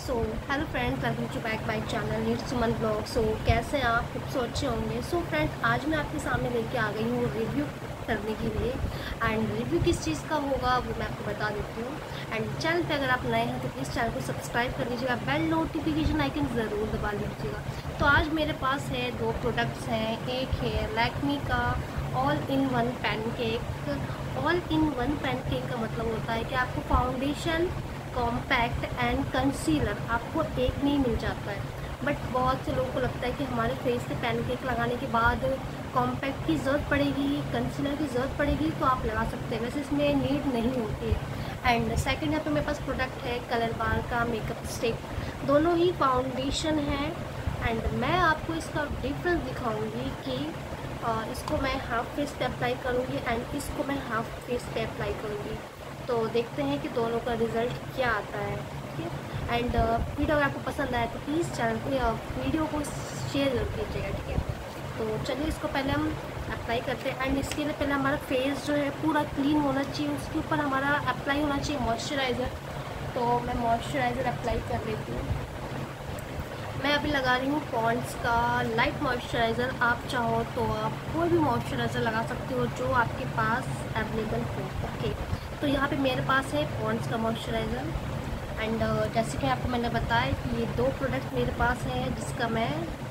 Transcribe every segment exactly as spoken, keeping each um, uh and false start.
So hello friends, welcome to back my channel नीड Suman blog. So कैसे हैं आप? खूब सो अच्छे होंगे। सो फ्रेंड्स, आज मैं आपके सामने लेके आ गई हूँ रिव्यू करने के लिए। एंड रिव्यू किस चीज़ का होगा वो मैं आपको बता देती हूँ। एंड चैनल पे अगर आप नए हैं तो प्लीज़ चैनल को सब्सक्राइब कर लीजिएगा, बेल नोटिफिकेशन आइकन ज़रूर दबा लीजिएगा। तो आज मेरे पास है दो प्रोडक्ट्स हैं। एक है लैक्मी का all in one pancake. All in one pancake का मतलब होता है कि आपको फाउंडेशन, कॉम्पैक्ट एंड कंसीलर आपको एक में ही मिल जाता है। बट बहुत से लोगों को लगता है कि हमारे फेस पे पैनकेक लगाने के बाद कॉम्पैक्ट की ज़रूरत पड़ेगी, कंसीलर की ज़रूरत पड़ेगी, तो आप लगा सकते हैं। वैसे इसमें नीड नहीं होती है। एंड सेकंड यहाँ पे मेरे पास प्रोडक्ट है कलर बार का मेकअप स्टिक। दोनों ही फाउंडेशन है। एंड मैं आपको इसका डिफरेंस दिखाऊंगी कि आ, इसको मैं हाफ फेस पे अप्लाई करूँगी एंड इसको मैं हाफ फेस पे अप्लाई करूँगी। तो देखते हैं कि दोनों का रिज़ल्ट क्या आता है। ठीक है। एंड वीडियो अगर आपको पसंद आए तो प्लीज़ चैनल को वीडियो को शेयर जरूर कीजिएगा। ठीक है। तो चलिए इसको पहले हम अप्लाई करते हैं। एंड इसके लिए पहले हमारा फेस जो है पूरा क्लीन होना चाहिए, उसके ऊपर हमारा अप्लाई होना चाहिए मॉइस्चराइज़र। तो मैं मॉइस्चराइज़र अप्लाई कर लेती हूँ। मैं अभी लगा रही हूँ पॉन्ड्स का लाइट मॉइस्चराइज़र। आप चाहो तो आप कोई भी मॉइस्चराइज़र लगा सकते हो जो आपके पास अवेलेबल हो। ओके, तो यहाँ पे मेरे पास है पॉन्ड्स का मॉइस्चराइज़र। एंड जैसे कि आपको मैंने बताया कि ये दो प्रोडक्ट मेरे पास हैं जिसका मैं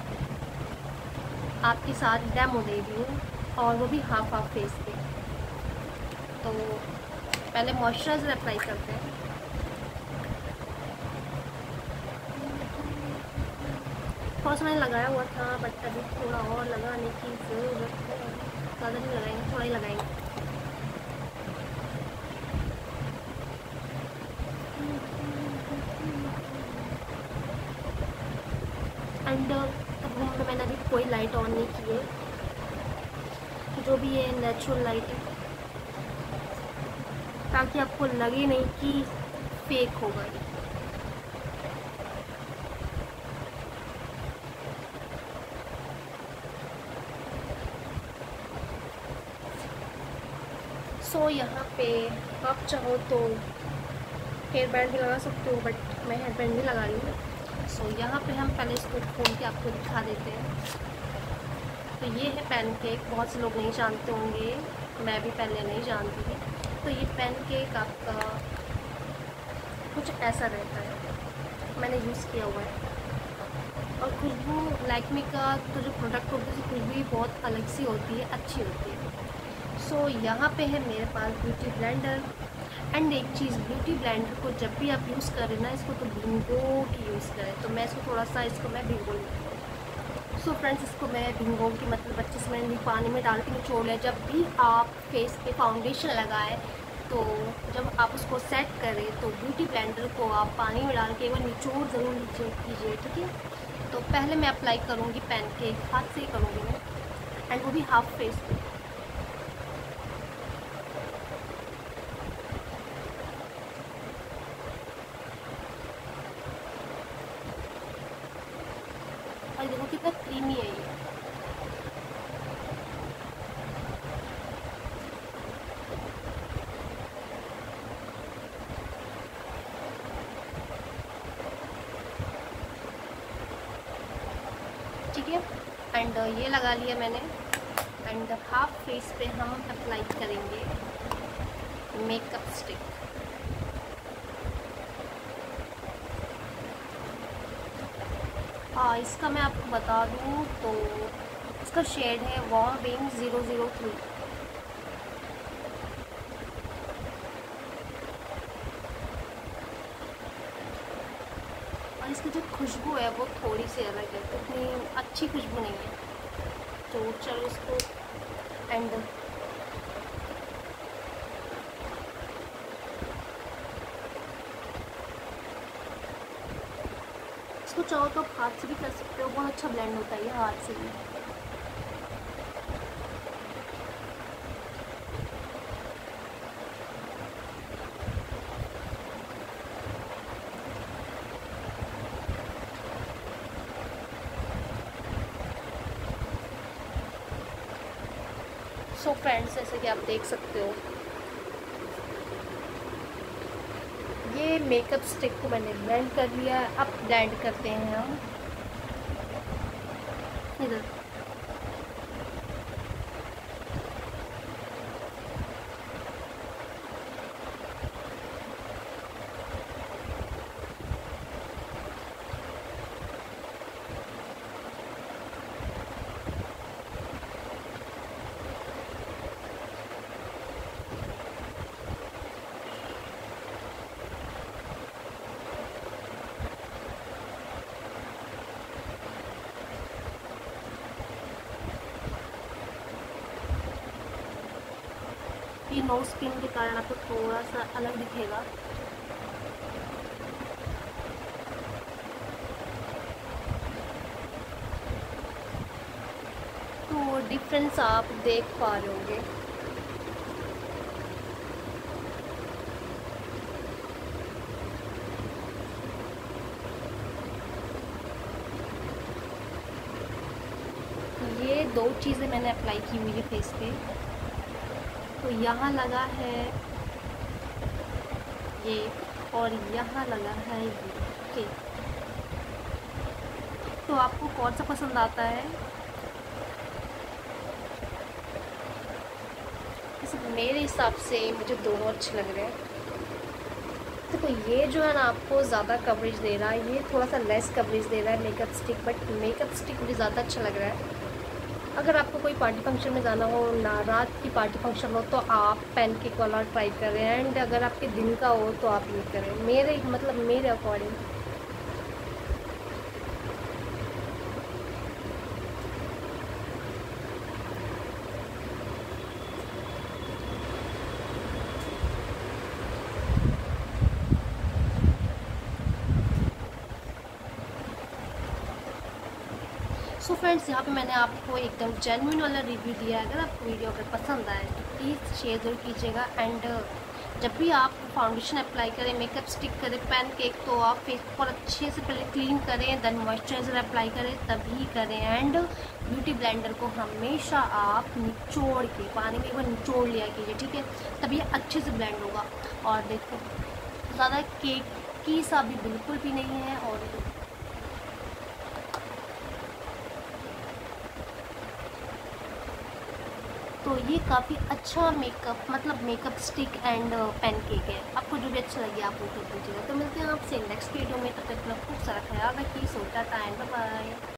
आपके साथ डेमो दे रही हूँ, और वो भी हाफ हाफ फेस पे। तो पहले मॉइस्चराइज़र अप्लाई करते हैं। थोड़ा सा मैंने लगाया हुआ था बट अभी थोड़ा और लगाने की ज़रूरत है। ज़्यादा नहीं लगाएंगे, थोड़ा ही लगाएंगे। एंड रूम में मैंने अभी कोई लाइट ऑन नहीं की है, जो भी है नेचुरल लाइट है, ताकि आपको लगे नहीं कि फेक होगा ये। सो so, यहाँ पे आप चाहो तो हेयर बैंड भी लगा सकते हो, बट मैं हेयर बैंड भी लगा रही हूँ। सो so, यहाँ पे हम पहले इसको खोल के आपको दिखा देते हैं। तो ये है पैनकेक। बहुत से लोग नहीं जानते होंगे, मैं भी पहले नहीं जानती थी। तो ये पैनकेक आपका कुछ ऐसा रहता है, मैंने यूज़ किया हुआ है। और खुशबू लैक्मी का तो जो प्रोडक्ट होता है उसकी खुशबू भी बहुत अलग सी होती है, अच्छी होती है। सो so, यहाँ पे है मेरे पास ब्यूटी ब्लेंडर। एंड एक चीज़, ब्यूटी ब्लेंडर को जब भी आप यूज़ करें ना, इसको तो भिंगो के यूज़ करें। तो मैं इसको थोड़ा सा इसको मैं भिंगो लेती हूँ। सो फ्रेंड्स, इसको मैं भिंगो की मतलब अच्छे से मैंने पानी में डाल के निचोड़ लिया। जब भी आप फेस पे फाउंडेशन लगाएं तो जब आप उसको सेट करें तो ब्यूटी ब्लेंडर को आप पानी में डाल के एक बार निचोड़ ज़रूर कीजिए। ठीक है। तो पहले मैं अप्लाई करूँगी पैनकेक, हाथ से ही करूँगी मैं, एंड वो भी हाफ फेस पे। और देखो कितना क्रीमी है ये। ठीक है। एंड ये लगा लिया मैंने। एंड हाफ फेस पे हम अप्लाई करेंगे मेकअप स्टिक। हाँ, इसका मैं आपको बता दूँ तो इसका शेड है warm pink zero zero three. और इसकी जो खुशबू है वो थोड़ी सी अलग है, उतनी अच्छी खुशबू नहीं है। तो चलो इसको एंड इसको चाहो तो आप हाथ से भी कर सकते हो, बहुत अच्छा ब्लेंड होता है ये हाथ से भी। सो फ्रेंड्स, जैसे कि आप देख सकते हो ये ये मेकअप स्टिक को मैंने ब्लेंड कर लिया है। अब ब्लेंड करते हैं हम इधर। ये नो स्किन के कारण आपको थोड़ा सा अलग दिखेगा। तो डिफरेंस आप देख पा रहे होंगे। ये दो चीज़ें मैंने अप्लाई की हुई है फेस पे। तो यहाँ लगा है ये और यहाँ लगा है ये। ओके, तो आपको कौन सा पसंद आता है? मेरे हिसाब से मुझे दोनों अच्छे लग रहे हैं। देखो तो ये जो है ना आपको ज़्यादा कवरेज दे रहा है, ये थोड़ा सा लेस कवरेज दे रहा है makeup stick, but makeup stick मुझे ज़्यादा अच्छा लग रहा है। अगर आपको कोई पार्टी फंक्शन में जाना हो, ना रात की पार्टी फंक्शन हो, तो आप पैनकेक वाला ट्राई करें। एंड अगर आपके दिन का हो तो आप ये करें, मेरे मतलब मेरे अकॉर्डिंग। सो फ्रेंड्स, यहाँ पे मैंने आपको एकदम जेन्युइन वाला रिव्यू दिया है। अगर आपको वीडियो अगर पसंद आए तो प्लीज़ शेयर ज़रूर कीजिएगा। एंड जब भी आप फाउंडेशन अप्लाई करें, मेकअप स्टिक करें, पैनकेक, तो आप फेस को अच्छे से पहले क्लीन करें, देन मॉइस्चराइज़र अप्लाई करें, तभी करें। एंड ब्यूटी ब्लेंडर को हमेशा आप निचोड़ के पानी में एक बार निचोड़ लिया कीजिए, ठीक है? तभी अच्छे से ब्लेंड होगा। और देखो ज़्यादा केक की सा भी बिल्कुल भी नहीं है। और तो ये काफ़ी अच्छा मेकअप मतलब मेकअप स्टिक एंड पैनकेक है। आपको जो भी अच्छा लगे आप वो कर दीजिएगा। तो मिलते हैं आपसे नेक्स्ट वीडियो में। तब तक अपना खूब सारा ख्याल रखिए। So tata and bye bye.